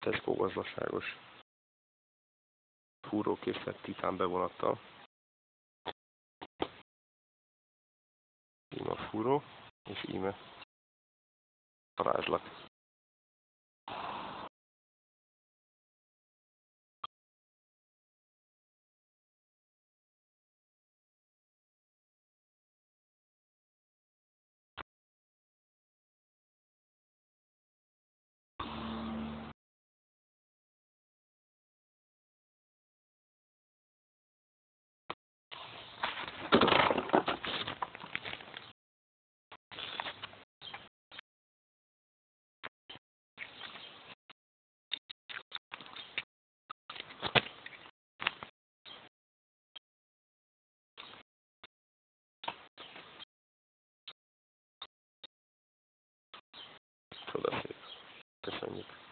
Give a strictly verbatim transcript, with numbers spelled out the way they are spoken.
Tesco gazdaságos fúrókészlet titán bevonattal. Íme a fúró, és íme varázslat. Csodaszép. Köszönjük.